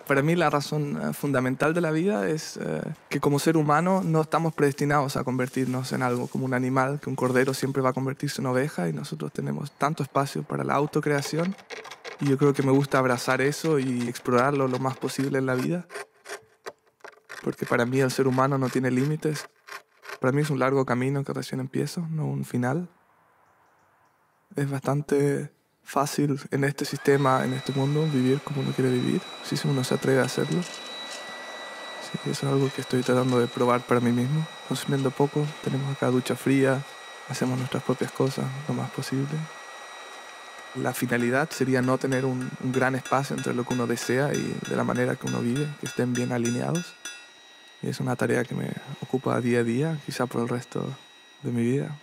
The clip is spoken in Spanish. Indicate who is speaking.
Speaker 1: Para mí la razón fundamental de la vida es que como ser humano no estamos predestinados a convertirnos en algo como un animal, que un cordero siempre va a convertirse en oveja y nosotros tenemos tanto espacio para la autocreación y yo creo que me gusta abrazar eso y explorarlo lo más posible en la vida, porque para mí el ser humano no tiene límites. Para mí es un largo camino que recién empiezo, no un final. Es bastante fácil en este sistema, en este mundo, vivir como uno quiere vivir, si uno se atreve a hacerlo. Sí, eso es algo que estoy tratando de probar para mí mismo, consumiendo poco. Tenemos acá ducha fría, hacemos nuestras propias cosas lo más posible. La finalidad sería no tener un gran espacio entre lo que uno desea y de la manera que uno vive, que estén bien alineados. Y es una tarea que me ocupa día a día, quizá por el resto de mi vida.